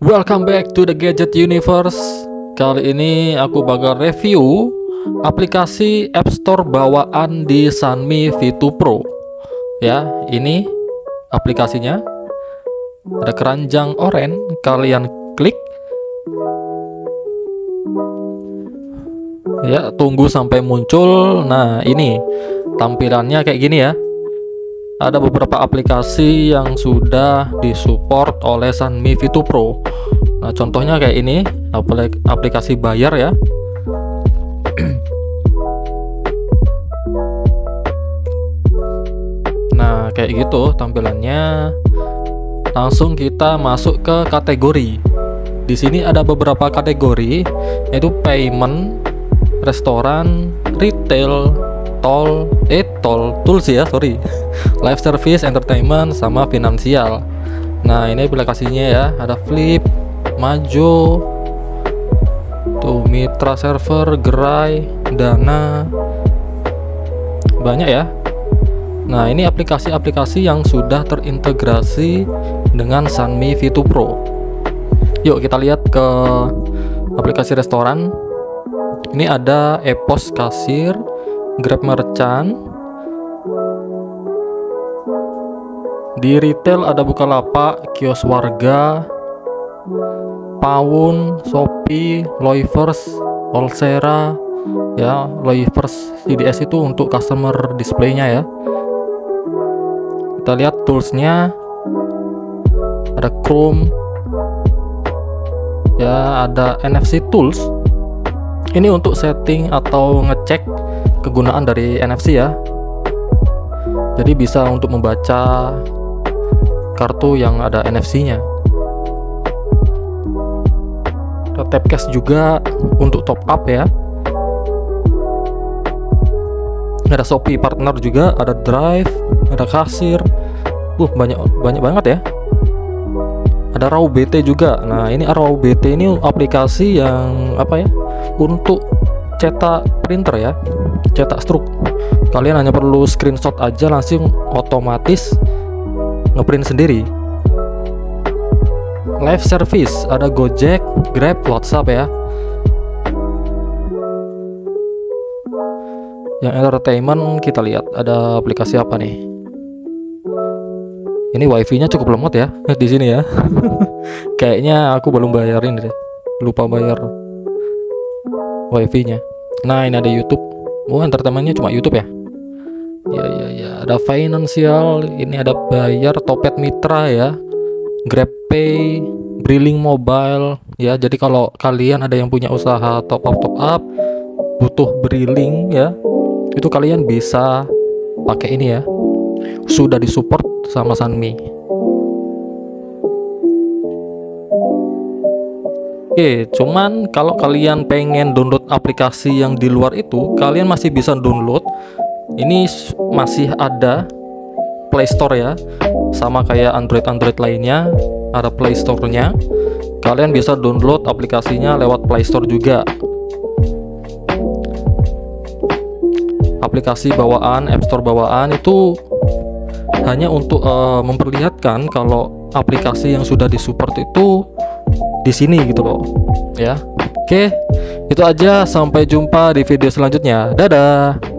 Welcome back to the Gadget Universe. Kali ini aku bakal review aplikasi App Store bawaan di Sunmi V2 Pro. Ya, ini aplikasinya. Ada keranjang oranye, kalian klik. Ya, tunggu sampai muncul. Nah, ini tampilannya kayak gini ya. Ada beberapa aplikasi yang sudah disupport oleh Sunmi V2 Pro. Nah, contohnya kayak ini, aplikasi bayar ya. Nah, kayak gitu tampilannya. Langsung kita masuk ke kategori. Di sini ada beberapa kategori, yaitu payment, restoran, retail, tools ya, sorry. Live service, entertainment, sama finansial. Nah, ini aplikasinya ya, ada Flip, Majo, tuh Mitra Server, Gerai, Dana, banyak ya. Nah, ini aplikasi-aplikasi yang sudah terintegrasi dengan Sunmi V2 Pro. Yuk kita lihat ke aplikasi restoran. Ini ada EPOS Kasir, Grab Merchant. Di retail ada Bukalapak, Kios Warga, Pawun, Shopee, Loivers, Olsera ya. Loivers CDS itu untuk customer display-nya ya. Kita lihat toolsnya, ada Chrome ya, ada NFC tools. Ini untuk setting atau ngecek kegunaan dari NFC ya. Jadi bisa untuk membaca kartu yang ada NFC-nya. Ada Tapcash juga untuk top up ya. Ada Shopee Partner juga, ada Drive, ada Kasir. Banyak banget ya. Ada Raw BT juga. Nah, ini Raw BT ini aplikasi yang apa ya? Untuk cetak printer ya. Cetak struk. Kalian hanya perlu screenshot aja, langsung otomatis ngeprint sendiri. Live service ada Gojek, Grab, WhatsApp ya. Yang entertainment kita lihat ada aplikasi apa nih? Ini wifi-nya cukup lemot ya di sini ya. Kayaknya aku belum bayarin deh. Lupa bayar wifi-nya. Nah, ini ada YouTube. Oh, entertainment-nya cuma YouTube ya. Ya, ada financial, ini ada bayar, Topet Mitra ya, GrabPay, Brilling Mobile ya. Jadi kalau kalian ada yang punya usaha top up butuh Brilling ya, itu kalian bisa pakai ini ya. Sudah disupport sama Sunmi. Oke, cuman kalau kalian pengen download aplikasi yang di luar itu, kalian masih bisa download. Ini masih ada Play Store ya, sama kayak Android lainnya, ada Play Store-nya. Kalian bisa download aplikasinya lewat Play Store juga. Aplikasi bawaan, App Store bawaan itu hanya untuk memperlihatkan kalau aplikasi yang sudah disupport itu di sini gitu loh ya. Oke, itu aja, sampai jumpa di video selanjutnya. Dadah.